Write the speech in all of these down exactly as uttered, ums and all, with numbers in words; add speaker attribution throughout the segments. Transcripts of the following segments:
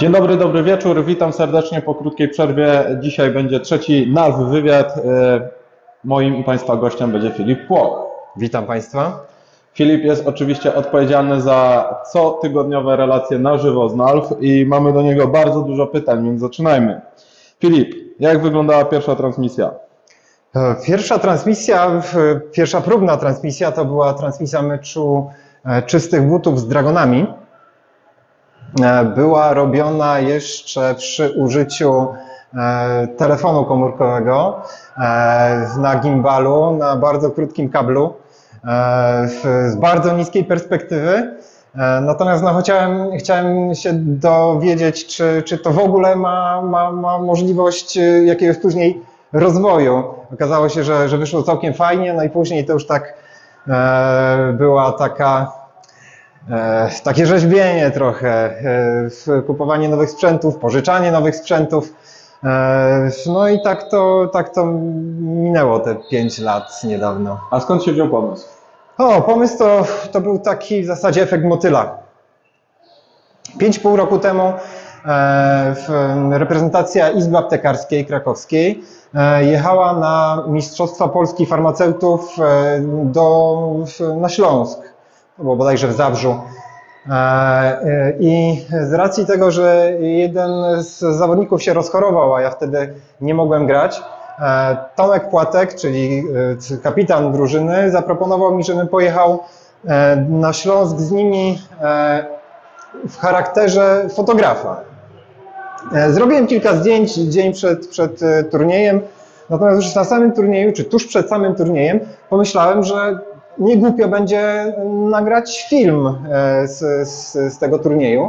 Speaker 1: Dzień dobry, dobry wieczór. Witam serdecznie po krótkiej przerwie. Dzisiaj będzie trzeci N A W wywiad. Moim i Państwa gościem będzie Filip Płoch.
Speaker 2: Witam Państwa.
Speaker 1: Filip jest oczywiście odpowiedzialny za cotygodniowe relacje na żywo z N A W i mamy do niego bardzo dużo pytań, więc zaczynajmy. Filip, jak wyglądała pierwsza transmisja?
Speaker 2: Pierwsza transmisja, pierwsza próbna transmisja to była transmisja meczu Czystych Butów z Dragonami. Była robiona jeszcze przy użyciu telefonu komórkowego na gimbalu, na bardzo krótkim kablu, z bardzo niskiej perspektywy. Natomiast no, chciałem, chciałem się dowiedzieć, czy, czy to w ogóle ma, ma, ma możliwość jakiegoś później rozwoju. Okazało się, że, że wyszło całkiem fajnie, no i później to już tak e, była taka, e, takie rzeźbienie trochę, e, kupowanie nowych sprzętów, pożyczanie nowych sprzętów. E, no i tak to, tak to minęło te pięć lat niedawno.
Speaker 1: A skąd się wziął pomysł?
Speaker 2: O, pomysł to, to był taki w zasadzie efekt motyla. Pięć pół roku temu e, reprezentacja Izby Aptekarskiej Krakowskiej jechała na Mistrzostwa Polski Farmaceutów do, na Śląsk, bo bodajże w Zabrzu. I z racji tego, że jeden z zawodników się rozchorował, a ja wtedy nie mogłem grać, Tomek Płatek, czyli kapitan drużyny, zaproponował mi, żebym pojechał na Śląsk z nimi w charakterze fotografa. Zrobiłem kilka zdjęć dzień przed, przed turniejem, natomiast już na samym turnieju, czy tuż przed samym turniejem, pomyślałem, że nie głupio będzie nagrać film z, z, z tego turnieju.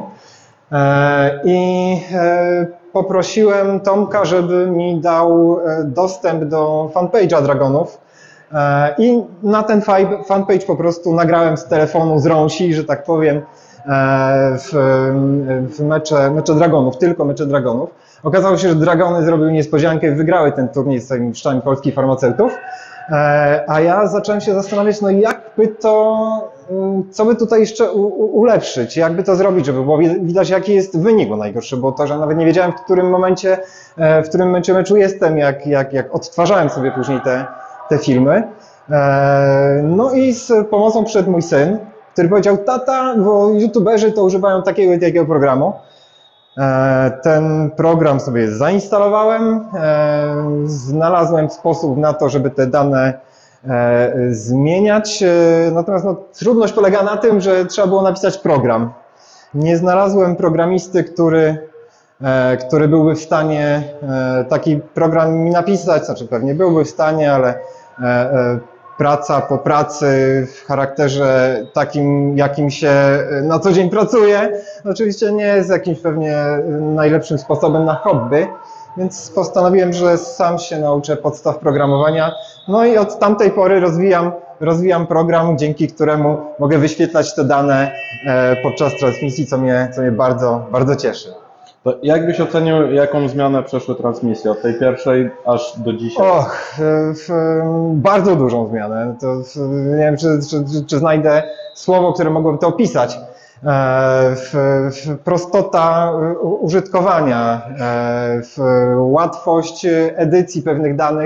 Speaker 2: I poprosiłem Tomka, żeby mi dał dostęp do fanpage'a Dragonów. I na ten fanpage po prostu nagrałem z telefonu, z rąsi, że tak powiem, w, w mecze, mecze Dragonów, tylko mecze Dragonów. Okazało się, że Dragony zrobiły niespodziankę i wygrały ten turniej z tymi mistrzami polskich farmaceutów. A ja zacząłem się zastanawiać, no jakby to, co by tutaj jeszcze u, u, ulepszyć, jakby to zrobić, żeby było widać, jaki jest wynik, bo najgorsze było to, że nawet nie wiedziałem, w którym momencie, w którym momencie meczu jestem, jak, jak, jak odtwarzałem sobie później te, te filmy. No i z pomocą przyszedł mój syn, który powiedział: tata, bo youtuberzy to używają takiego i takiego programu. Ten program sobie zainstalowałem, znalazłem sposób na to, żeby te dane zmieniać, natomiast no, trudność polega na tym, że trzeba było napisać program. Nie znalazłem programisty, który, który byłby w stanie taki program mi napisać, znaczy pewnie byłby w stanie, ale praca po pracy w charakterze takim, jakim się na co dzień pracuje, oczywiście nie jest jakimś pewnie najlepszym sposobem na hobby, więc postanowiłem, że sam się nauczę podstaw programowania. No i od tamtej pory rozwijam, rozwijam program, dzięki któremu mogę wyświetlać te dane podczas transmisji, co mnie, co mnie bardzo, bardzo cieszy.
Speaker 1: To jak byś ocenił, jaką zmianę przeszły transmisje od tej pierwszej aż do dzisiaj?
Speaker 2: Och, w, bardzo dużą zmianę. To, nie wiem, czy, czy, czy znajdę słowo, które mogłoby to opisać. W, w prostota użytkowania, w łatwość edycji pewnych danych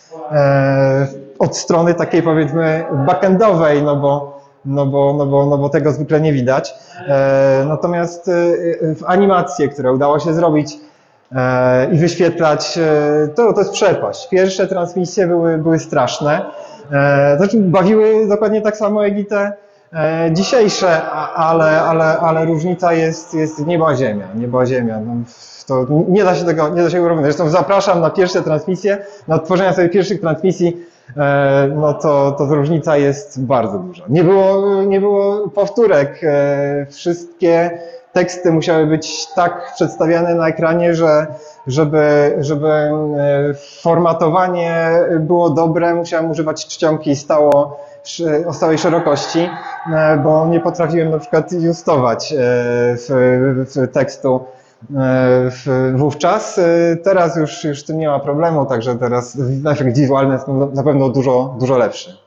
Speaker 2: od strony takiej, powiedzmy, backendowej, no bo No bo, no, bo, no bo tego zwykle nie widać. E, natomiast e, w animacje, które udało się zrobić e, i wyświetlać, e, to, to jest przepaść. Pierwsze transmisje były, były straszne. E, znaczy bawiły dokładnie tak samo jak i te e, dzisiejsze, ale, ale, ale różnica jest, jest nieba ziemia. Nieba ziemia. No, to nie da się tego, nie da się urównać. Zresztą zapraszam na pierwsze transmisje, na odtworzenia sobie pierwszych transmisji. No to, to różnica jest bardzo duża. Nie było, nie było powtórek. Wszystkie teksty musiały być tak przedstawiane na ekranie, że żeby, żeby formatowanie było dobre, musiałem używać czcionki stało, o stałej szerokości, bo nie potrafiłem na przykład justować w, w tekstu wówczas. Teraz już, już z tym nie ma problemu, także teraz efekt wizualny jest na pewno dużo, dużo lepszy.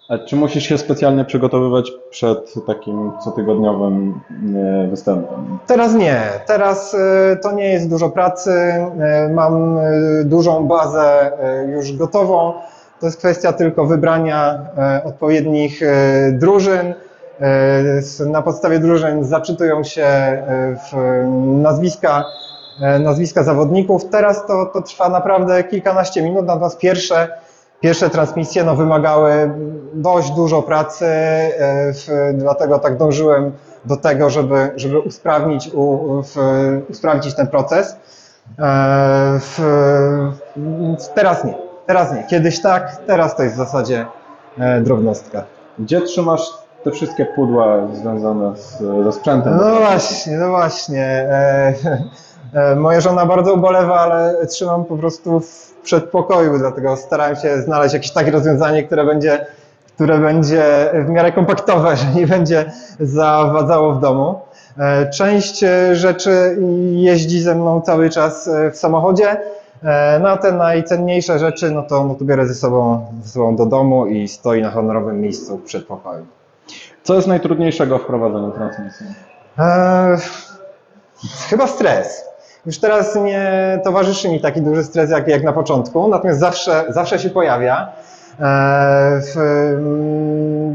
Speaker 1: A czy musisz się specjalnie przygotowywać przed takim cotygodniowym e, występem?
Speaker 2: Teraz nie. Teraz e, to nie jest dużo pracy. E, Mam e, dużą bazę e, już gotową. To jest kwestia tylko wybrania e, odpowiednich e, drużyn. E, Na podstawie drużyn zaczytują się e, w nazwiska, e, nazwiska zawodników. Teraz to, to trwa naprawdę kilkanaście minut, natomiast pierwsze Pierwsze transmisje no, wymagały dość dużo pracy, e, w, dlatego tak dążyłem do tego, żeby, żeby usprawnić, u, w, usprawnić ten proces. E, w, teraz nie, teraz nie. Kiedyś tak, teraz to jest w zasadzie e, drobnostka.
Speaker 1: Gdzie trzymasz te wszystkie pudła związane z, ze sprzętem?
Speaker 2: No właśnie, no właśnie. E, e, moja żona bardzo ubolewa, ale trzymam po prostu w przedpokoju, dlatego starałem się znaleźć jakieś takie rozwiązanie, które będzie, które będzie w miarę kompaktowe, że nie będzie zawadzało w domu. E, część rzeczy jeździ ze mną cały czas w samochodzie, e, no a te najcenniejsze rzeczy, no to, no to biorę ze sobą, ze sobą do domu i stoi na honorowym miejscu w przedpokoju.
Speaker 1: Co jest najtrudniejszego w prowadzeniu transmisji?
Speaker 2: Eee, chyba stres. Już teraz nie towarzyszy mi taki duży stres jak, jak na początku, natomiast zawsze, zawsze się pojawia. Eee, w, mm,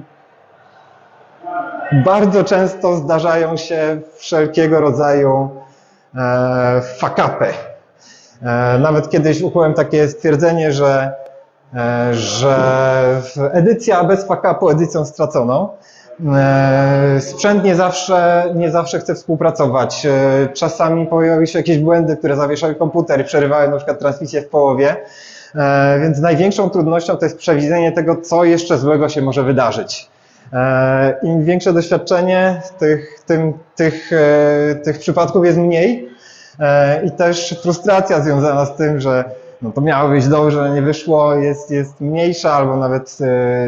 Speaker 2: bardzo często zdarzają się wszelkiego rodzaju e, fuck-upy. E, nawet kiedyś ukułem takie stwierdzenie, że, e, że edycja bez fuck-upu edycją straconą. Sprzęt nie zawsze, nie zawsze chce współpracować. Czasami pojawiały się jakieś błędy, które zawieszały komputer i przerywały na przykład transmisję w połowie. Więc największą trudnością to jest przewidzenie tego, co jeszcze złego się może wydarzyć. Im większe doświadczenie, tych, tym, tych, tych przypadków jest mniej i też frustracja związana z tym, że no to miało być dobrze, nie wyszło, jest, jest mniejsza albo nawet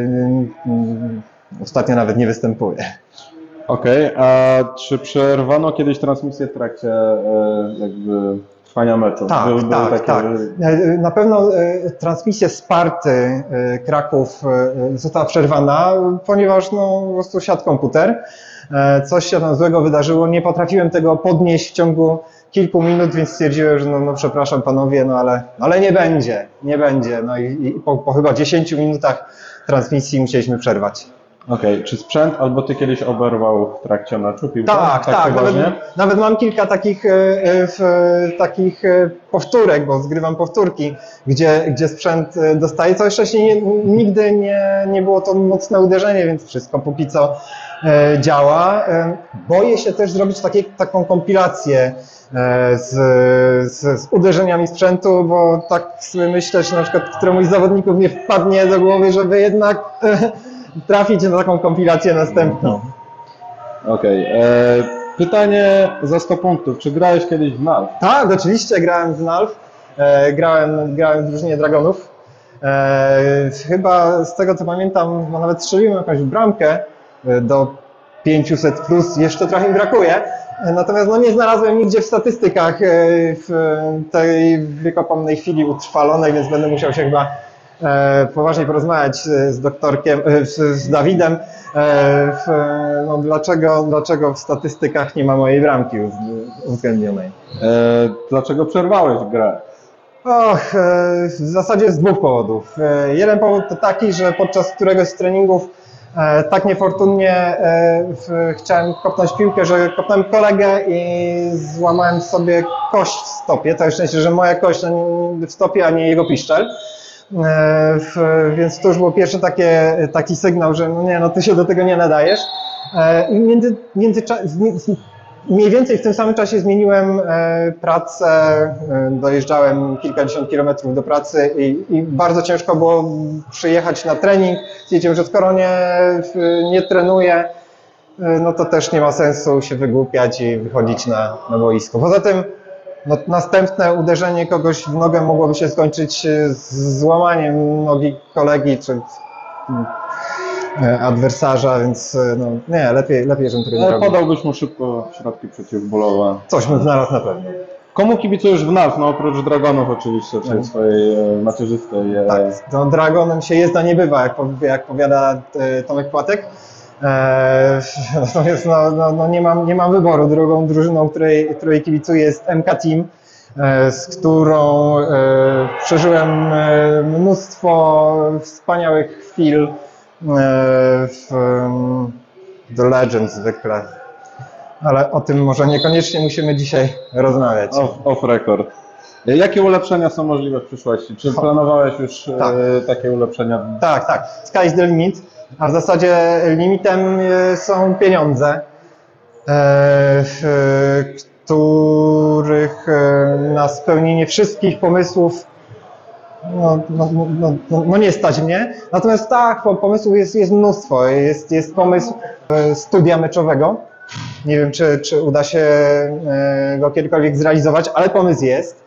Speaker 2: ostatnio nawet nie występuje.
Speaker 1: Okej, okay, a czy przerwano kiedyś transmisję w trakcie e, jakby trwania meczu?
Speaker 2: Tak,
Speaker 1: Były,
Speaker 2: tak,
Speaker 1: były takie...
Speaker 2: tak. Na pewno e, transmisja Sparty e, Kraków e, została przerwana, ponieważ no, po prostu siadł komputer. E, coś się tam złego wydarzyło, nie potrafiłem tego podnieść w ciągu kilku minut, więc stwierdziłem, że no, no przepraszam panowie, no ale, ale nie będzie, nie będzie. No i, i po, po chyba dziesięciu minutach transmisji musieliśmy przerwać.
Speaker 1: Okej, okay. Czy sprzęt albo ty kiedyś oberwał w trakcie meczu piłkę?
Speaker 2: Tak, tak, tak nawet, nawet mam kilka takich, w, takich powtórek, bo zgrywam powtórki, gdzie, gdzie sprzęt dostaje. Całe szczęście nie, nigdy nie, nie było to mocne uderzenie, więc wszystko póki co działa. Boję się też zrobić takie, taką kompilację z, z, z uderzeniami sprzętu, bo tak sobie myślę, że na przykład któremuś z zawodników nie wpadnie do głowy, żeby jednak trafić na taką kompilację następną.
Speaker 1: Okej. Okay. Pytanie za sto punktów. Czy grałeś kiedyś w Nalf?
Speaker 2: Tak, oczywiście grałem w Nalf. E, grałem, grałem w drużynie Dragonów. E, chyba z tego co pamiętam, no nawet strzeliłem jakąś bramkę do pięćset plus, jeszcze trochę mi brakuje. Natomiast no, nie znalazłem nigdzie w statystykach w tej wiekopomnej chwili utrwalonej, więc będę musiał się chyba poważnie porozmawiać z doktorkiem, z Dawidem, no, dlaczego, dlaczego w statystykach nie ma mojej bramki uwzględnionej.
Speaker 1: E, dlaczego przerwałeś grę?
Speaker 2: Och, w zasadzie z dwóch powodów. Jeden powód to taki, że podczas któregoś z treningów tak niefortunnie chciałem kopnąć piłkę, że kopnąłem kolegę i złamałem sobie kość w stopie. To jest szczęście, że moja kość w stopie, a nie jego piszczel. Więc to już był pierwszy takie, taki sygnał, że no nie, no ty się do tego nie nadajesz. I między, między, mniej więcej w tym samym czasie zmieniłem pracę, dojeżdżałem kilkadziesiąt kilometrów do pracy i, i bardzo ciężko było przyjechać na trening. Stwierdziłem, że skoro nie, nie trenuję, no to też nie ma sensu się wygłupiać i wychodzić na, na boisko. Poza tym no, następne uderzenie kogoś w nogę mogłoby się skończyć z złamaniem nogi kolegi czy adwersarza, więc no, nie, lepiej, lepiej żebym tego nie robił.
Speaker 1: Podałbyś mu szybko środki przeciwbólowe.
Speaker 2: Coś bym znalazł na pewno.
Speaker 1: Komu kibicujesz w N A L F? No oprócz Dragonów oczywiście, czyli swojej e, macierzystej. E...
Speaker 2: Tak, no, Dragonem się jezdna nie bywa, jak, powie- jak powiada e, Tomek Płatek. E, natomiast no, no, no nie, mam, nie mam wyboru. Drugą drużyną, której, której kibicuję, jest M K Team, e, z którą e, przeżyłem e, mnóstwo wspaniałych chwil e, w em, The Legend zwykle. Ale o tym może niekoniecznie musimy dzisiaj rozmawiać.
Speaker 1: Off, off record. Jakie ulepszenia są możliwe w przyszłości? Czy planowałeś już
Speaker 2: Tak.
Speaker 1: e, takie ulepszenia?
Speaker 2: Tak, tak. Sky is the limit, a w zasadzie limitem e, są pieniądze, e, w, których e, na spełnienie wszystkich pomysłów no, no, no, no, no nie stać mnie. Natomiast tak, po- pomysłów jest, jest mnóstwo. Jest, jest pomysł e, studia meczowego. Nie wiem, czy, czy uda się e, go kiedykolwiek zrealizować, ale pomysł jest.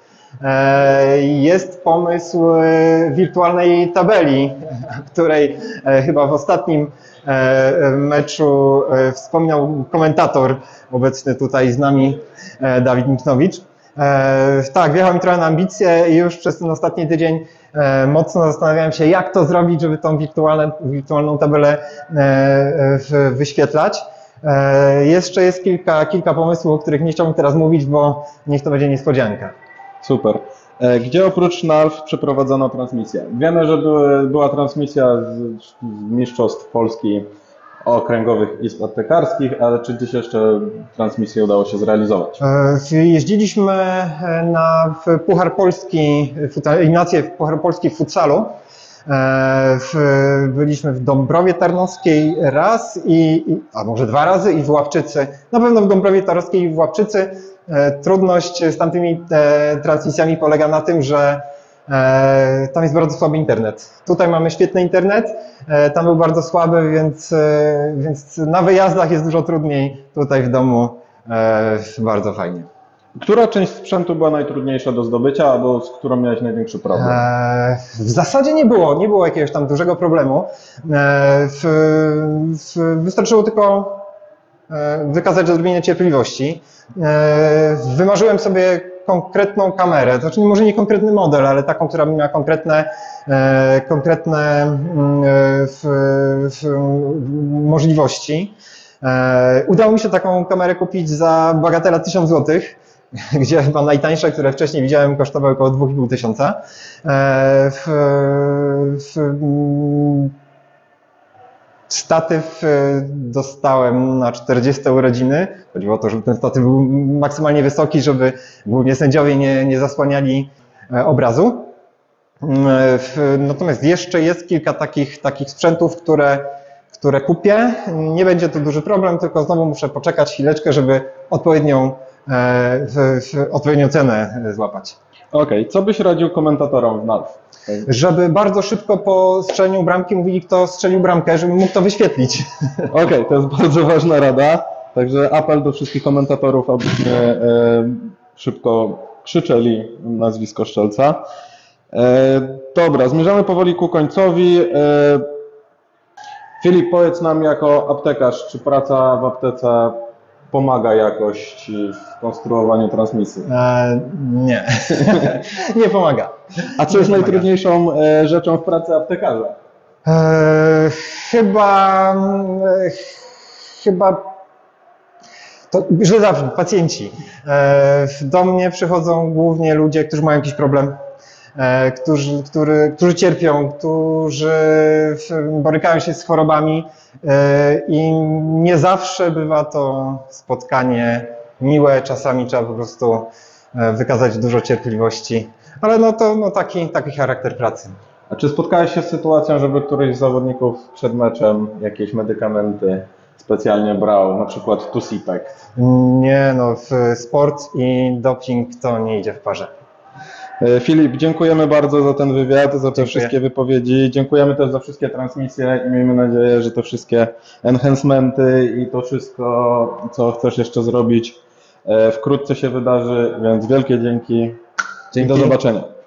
Speaker 2: E, Jest pomysł e, wirtualnej tabeli, o której e, chyba w ostatnim e, meczu e, wspominał komentator obecny tutaj z nami, e, Dawid Miknowicz. E, Tak, wjechał mi trochę na ambicje i już przez ten ostatni tydzień e, mocno zastanawiałem się, jak to zrobić, żeby tą wirtualne, wirtualną tabelę e, w- wyświetlać. E, Jeszcze jest kilka, kilka pomysłów, o których nie chciałbym teraz mówić, bo niech to będzie niespodzianka.
Speaker 1: Super. E, Gdzie oprócz N A L F przeprowadzono transmisję? Wiemy, że były, była transmisja z, z Mistrzostw Polski okręgowych izb aptekarskich, ale czy gdzieś jeszcze transmisję udało się zrealizować?
Speaker 2: E, Jeździliśmy na w Puchar Polski, futsal- eliminację w Puchar Polski w futsalu. E, w, byliśmy w Dąbrowie Tarnowskiej raz, i, i, a może dwa razy i w Łapczycy. Na pewno w Dąbrowie Tarnowskiej i w Łapczycy. E, Trudność z tamtymi e, transmisjami polega na tym, że e, tam jest bardzo słaby internet. Tutaj mamy świetny internet, e, tam był bardzo słaby, więc, e, więc na wyjazdach jest dużo trudniej. Tutaj w domu e, bardzo fajnie.
Speaker 1: Która część sprzętu była najtrudniejsza do zdobycia, albo z którą miałeś największy problem?
Speaker 2: E, W zasadzie nie było, nie było jakiegoś tam dużego problemu. E, W, w, wystarczyło tylko e, wykazać odrobinę cierpliwości. E, Wymarzyłem sobie konkretną kamerę, to znaczy może nie konkretny model, ale taką, która by miała konkretne, e, konkretne mm, e, w, w, możliwości. E, Udało mi się taką kamerę kupić za bagatela tysiąc złotych. Gdzie chyba najtańsze, które wcześniej widziałem, kosztowały około dwa i pół tysiąca. E, W, w, mm, statyw e, dostałem na czterdzieste urodziny. Chodziło o to, żeby ten statyw był maksymalnie wysoki, żeby głównie sędziowie nie, nie zasłaniali e, obrazu. Mm, e, w- Natomiast jeszcze jest kilka takich, takich sprzętów, które, które kupię. Nie będzie to duży problem, tylko znowu muszę poczekać chwileczkę, żeby odpowiednią e, w, w odpowiednią cenę złapać.
Speaker 1: Okej, co byś radził komentatorom w N A L F?
Speaker 2: Żeby bardzo szybko po strzeleniu bramki mówili, kto strzelił bramkę, żebym mógł to wyświetlić.
Speaker 1: Okej, to jest bardzo ważna rada, także apel do wszystkich komentatorów, abyśmy e, szybko krzyczeli nazwisko strzelca. E, dobra, zmierzamy powoli ku końcowi. E, Filip, powiedz nam jako aptekarz, czy praca w aptece pomaga jakoś Ci w konstruowaniu transmisji?
Speaker 2: E, nie, nie pomaga.
Speaker 1: A co jest
Speaker 2: Nie pomaga.
Speaker 1: najtrudniejszą e, rzeczą w pracy aptekarza?
Speaker 2: E, chyba, e, chyba to źle zabrzmi, pacjenci. E, do mnie przychodzą głównie ludzie, którzy mają jakiś problem, e, którzy, który, którzy cierpią, którzy w- borykają się z chorobami e, i nie zawsze bywa to spotkanie miłe, czasami trzeba po prostu e, wykazać dużo cierpliwości, ale no to no taki, taki charakter pracy.
Speaker 1: A czy spotkałeś się z sytuacją, żeby któryś z zawodników przed meczem jakieś medykamenty specjalnie brał, na przykład Tusipek?
Speaker 2: Nie, no w sport i doping to nie idzie w parze.
Speaker 1: E, Filip, dziękujemy bardzo za ten wywiad, za te
Speaker 2: Dziękuję.
Speaker 1: wszystkie wypowiedzi. Dziękujemy też za wszystkie transmisje i miejmy nadzieję, że te wszystkie enhancementy i to wszystko, co chcesz jeszcze zrobić, e, wkrótce się wydarzy, więc wielkie dzięki.
Speaker 2: Dzięki.
Speaker 1: I do zobaczenia.